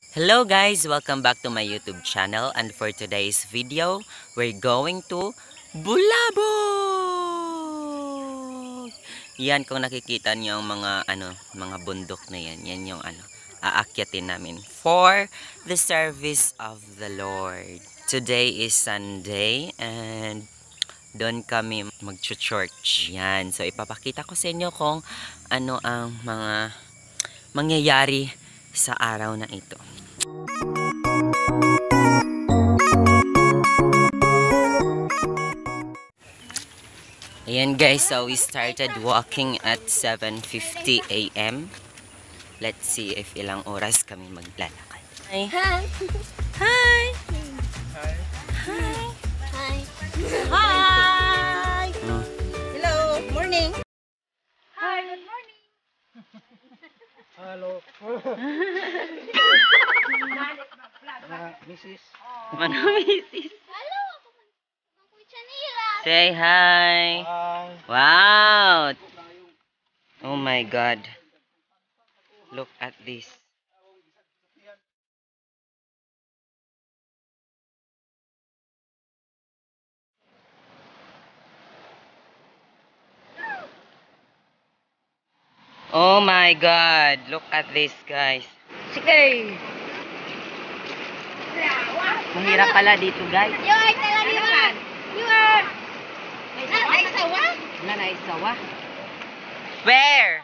Hello guys! Welcome back to my YouTube channel, and for today's video, we're going to Bulabog! Yan, kung nakikita niyo ang mga bundok na yan, yan yung aakyatin namin for the service of the Lord. Today is Sunday and doon kami mag-church. Yan, so ipapakita ko sa inyo kung ano ang mga mangyayari sa araw na ito. Ayan guys, so we started walking at 7:50 AM. Let's see if ilang oras kami maglalakad. Hi! Hi! Hi! Hi! Hi! Hi! Hello, morning. Hi, good morning. Hello. Mrs. Mrs. Hello. Say hi. Hi. Wow. Oh my God. Look at this. Oh my God. Look at this, guys. Sige. Mahirap pala dito, guys. You are talaga. You are. Naisawa? Wala na isawa. Where?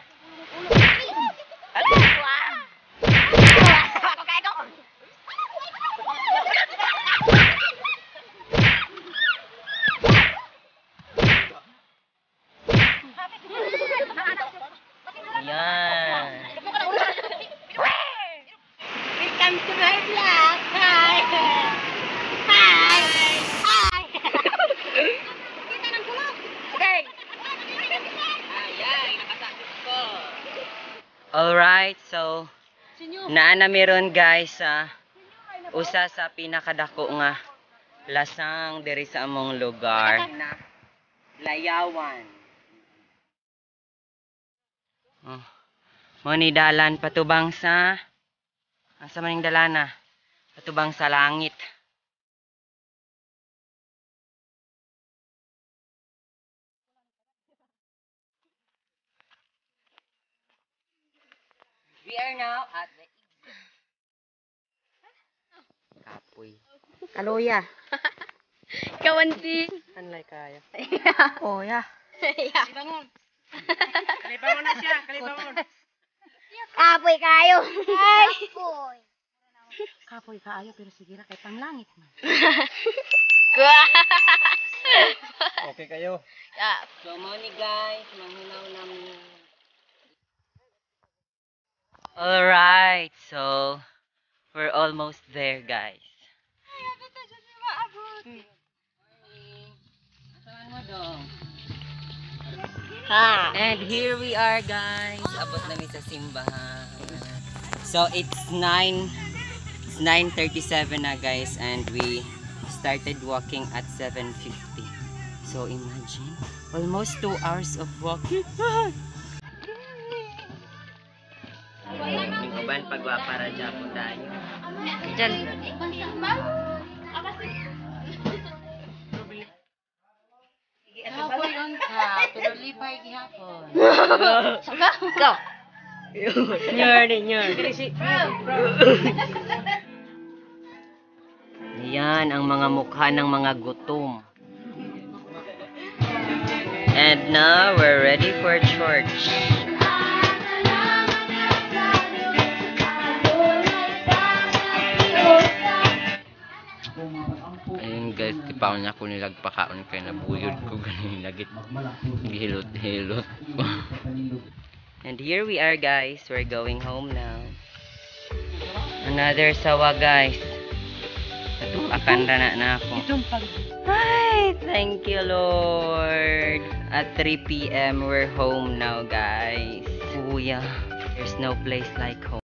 Yan. Welcome to my vlog. Hi. Hi. Hi. Kita ng tulog. Okay. Alright, so naana meron guys sa usa sa pinakadako nga lasang diri sa among lugar na Layawan. Oh. Mo ni dalan patubang sa asa maning dalana? Patubang sa langit. We are now at the Kapoy. Kaloya. Kawanti. Kanlay kaya. Oh, ya. Kalibangon. Kalibangon na siya. Kalibangon. Kapoy kayo. Hi. Kapoy. Kapoy kaayo pero sige na kay panglangit man. Okay kayo. Yeah. So money guys, manghinaw namin. Alright, so we're almost there guys. Ha. And here we are guys. Abot namin sa simbahan. So it's 9:37 na guys, and we started walking at 7:50. So imagine, almost 2 hours of walking. Yung uban pagwapara dyan po tayo. Diyan. Kapoy on ka. Pero lipay gihapon. Saka. Go. Nyor. Yan ang mga mukha ng mga gutom. And now we're ready for church. Ayun guys, tipaon niya ko nilagpakaon kay nabuyod ko ganin lagit gihilot-hilot. And here we are guys, we're going home now. Another sawa guys. Akan na ako. Hi, thank you Lord. At 3 PM we're home now guys. Kuya, there's no place like home.